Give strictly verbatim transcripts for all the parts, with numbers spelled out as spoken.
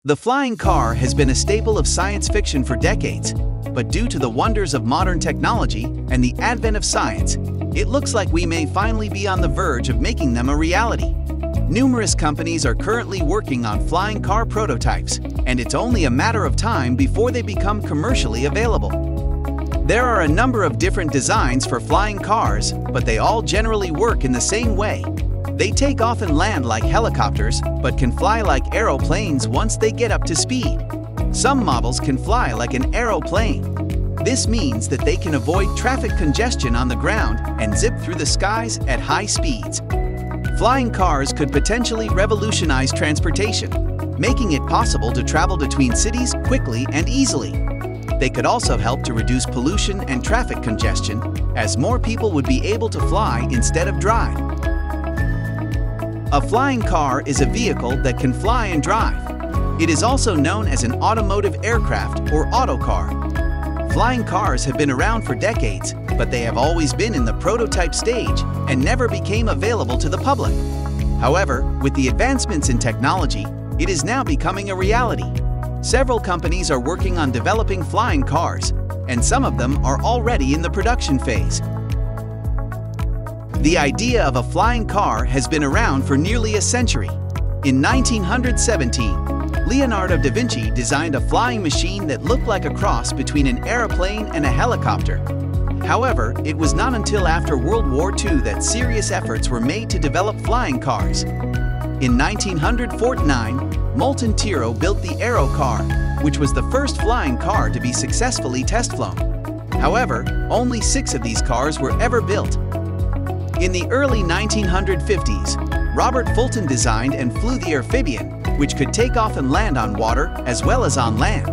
The flying car has been a staple of science fiction for decades, but due to the wonders of modern technology and the advent of science, it looks like we may finally be on the verge of making them a reality. Numerous companies are currently working on flying car prototypes, and it's only a matter of time before they become commercially available. There are a number of different designs for flying cars, but they all generally work in the same way. They take off and land like helicopters, but can fly like aeroplanes once they get up to speed. Some models can fly like an aeroplane. This means that they can avoid traffic congestion on the ground and zip through the skies at high speeds. Flying cars could potentially revolutionize transportation, making it possible to travel between cities quickly and easily. They could also help to reduce pollution and traffic congestion, as more people would be able to fly instead of drive. A flying car is a vehicle that can fly and drive. It is also known as an automotive aircraft or autocar. Flying cars have been around for decades, but they have always been in the prototype stage and never became available to the public. However, with the advancements in technology, it is now becoming a reality. Several companies are working on developing flying cars, and some of them are already in the production phase. The idea of a flying car has been around for nearly a century. In nineteen seventeen, Leonardo da Vinci designed a flying machine that looked like a cross between an airplane and a helicopter. However, it was not until after World War Two that serious efforts were made to develop flying cars. In nineteen forty-nine, Moulton Tiro built the Aero car, which was the first flying car to be successfully test-flown. However, only six of these cars were ever built. In the early nineteen fifties, Robert Fulton designed and flew the amphibian, which could take off and land on water as well as on land.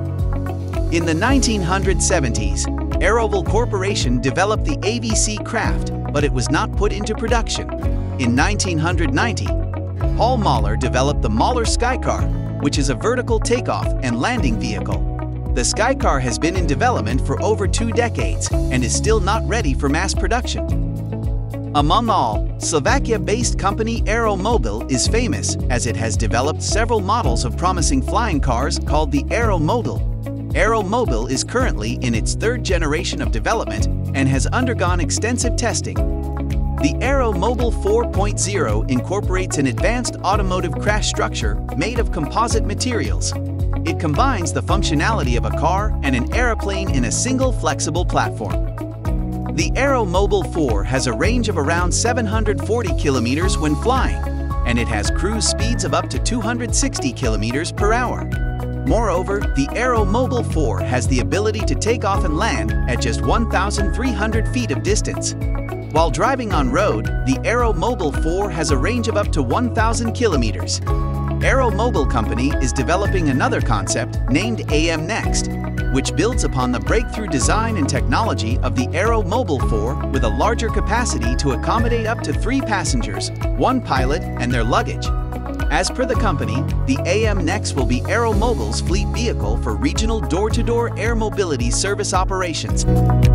In the nineteen seventies, Aeroville Corporation developed the A V C craft, but it was not put into production. In nineteen ninety, Paul Mahler developed the Mahler Skycar, which is a vertical takeoff and landing vehicle. The Skycar has been in development for over two decades and is still not ready for mass production. Among all, Slovakia-based company Aeromobile is famous as it has developed several models of promising flying cars called the Aeromobile. Aeromobile is currently in its third generation of development and has undergone extensive testing. The Aeromobile four point oh incorporates an advanced automotive crash structure made of composite materials. It combines the functionality of a car and an airplane in a single flexible platform. The Aeromobile four has a range of around seven hundred forty kilometers when flying, and it has cruise speeds of up to two hundred sixty kilometers per hour. Moreover, the Aeromobile four has the ability to take off and land at just one thousand three hundred feet of distance. While driving on road, the Aeromobile four has a range of up to one thousand kilometers. Aeromobile Company is developing another concept named A M Next, which builds upon the breakthrough design and technology of the Aeromobile four with a larger capacity to accommodate up to three passengers, one pilot, and their luggage. As per the company, the A M Next will be Aeromobile's fleet vehicle for regional door-to-door air mobility service operations.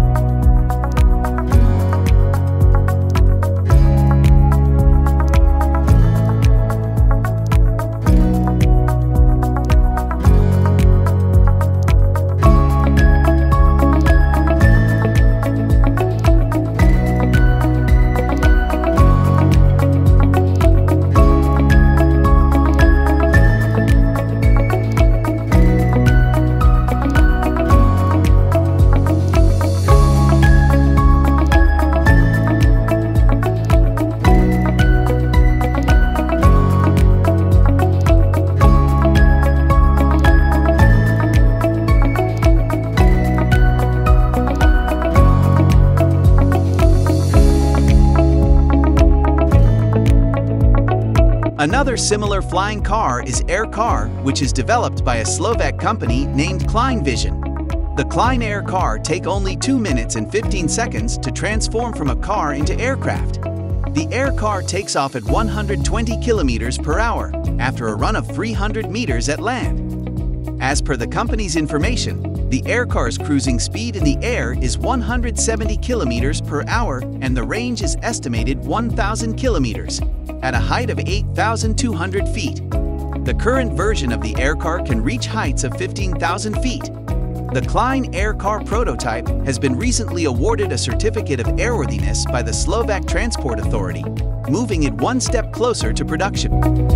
Another similar flying car is Air Car, which is developed by a Slovak company named Klein Vision. The Klein Air Car take only two minutes and fifteen seconds to transform from a car into aircraft. The Air Car takes off at one hundred twenty kilometers per hour after a run of three hundred meters at land. As per the company's information, the Air Car's cruising speed in the air is one hundred seventy kilometers per hour and the range is estimated one thousand kilometers, at a height of eight thousand two hundred feet. The current version of the aircar can reach heights of fifteen thousand feet. The Klein aircar prototype has been recently awarded a certificate of airworthiness by the Slovak Transport Authority, moving it one step closer to production.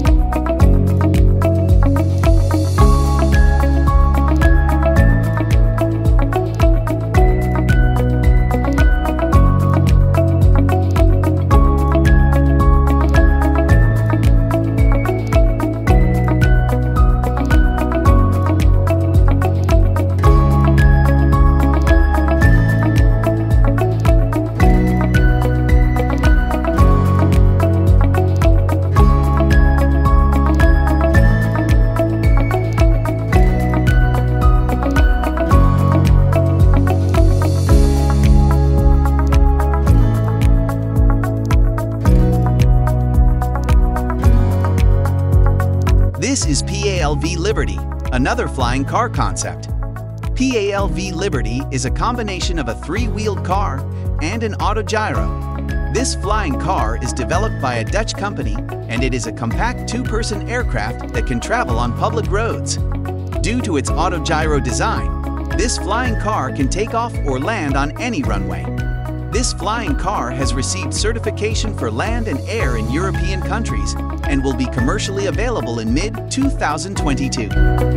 This is P A L V Liberty, another flying car concept. P A L V Liberty is a combination of a three-wheeled car and an autogyro. This flying car is developed by a Dutch company, and it is a compact two-person aircraft that can travel on public roads. Due to its autogyro design, this flying car can take off or land on any runway. This flying car has received certification for land and air in European countries and will be commercially available in mid two thousand twenty-two.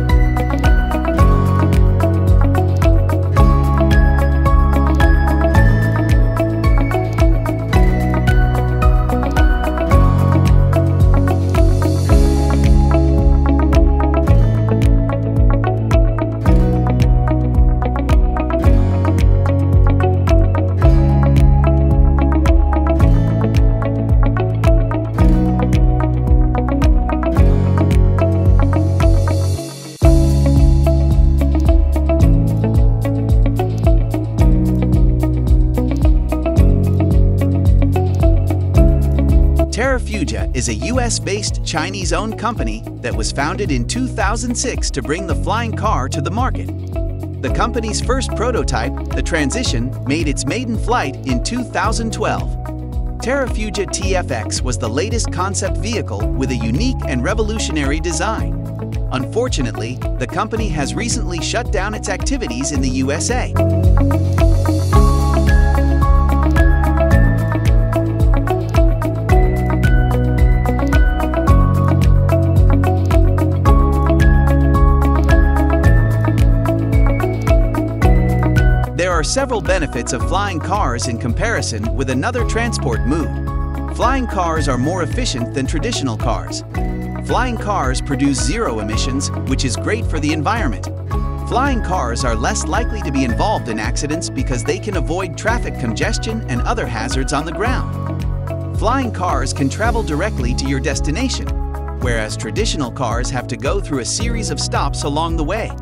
Terrafugia is a U S-based Chinese-owned company that was founded in two thousand six to bring the flying car to the market. The company's first prototype, the Transition, made its maiden flight in two thousand twelve. Terrafugia T F X was the latest concept vehicle with a unique and revolutionary design. Unfortunately, the company has recently shut down its activities in the U S A. There are several benefits of flying cars in comparison with another transport mode. Flying cars are more efficient than traditional cars. Flying cars produce zero emissions, which is great for the environment. Flying cars are less likely to be involved in accidents because they can avoid traffic congestion and other hazards on the ground. Flying cars can travel directly to your destination, whereas traditional cars have to go through a series of stops along the way.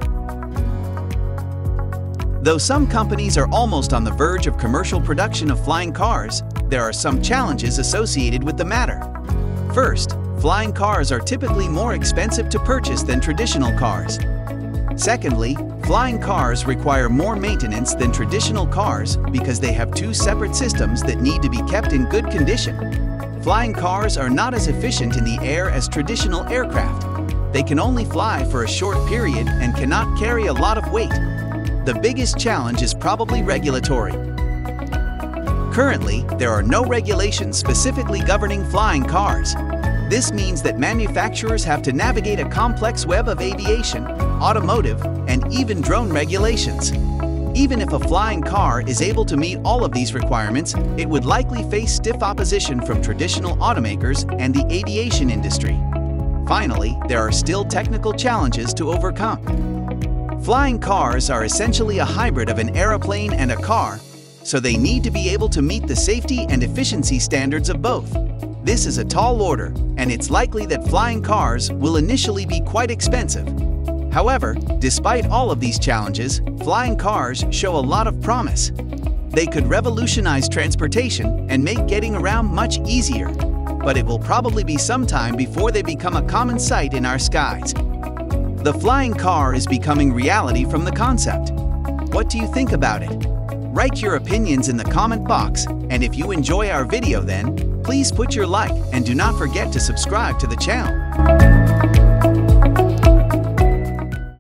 Though some companies are almost on the verge of commercial production of flying cars, there are some challenges associated with the matter. First, flying cars are typically more expensive to purchase than traditional cars. Secondly, flying cars require more maintenance than traditional cars because they have two separate systems that need to be kept in good condition. Flying cars are not as efficient in the air as traditional aircraft. They can only fly for a short period and cannot carry a lot of weight. The biggest challenge is probably regulatory. Currently, there are no regulations specifically governing flying cars. This means that manufacturers have to navigate a complex web of aviation, automotive, and even drone regulations. Even if a flying car is able to meet all of these requirements, it would likely face stiff opposition from traditional automakers and the aviation industry. Finally, there are still technical challenges to overcome. Flying cars are essentially a hybrid of an aeroplane and a car, so they need to be able to meet the safety and efficiency standards of both. This is a tall order, and it's likely that flying cars will initially be quite expensive. However, despite all of these challenges, flying cars show a lot of promise. They could revolutionize transportation and make getting around much easier, but it will probably be some time before they become a common sight in our skies. The flying car is becoming reality from the concept. What do you think about it? Write your opinions in the comment box, and if you enjoy our video then, please put your like and do not forget to subscribe to the channel.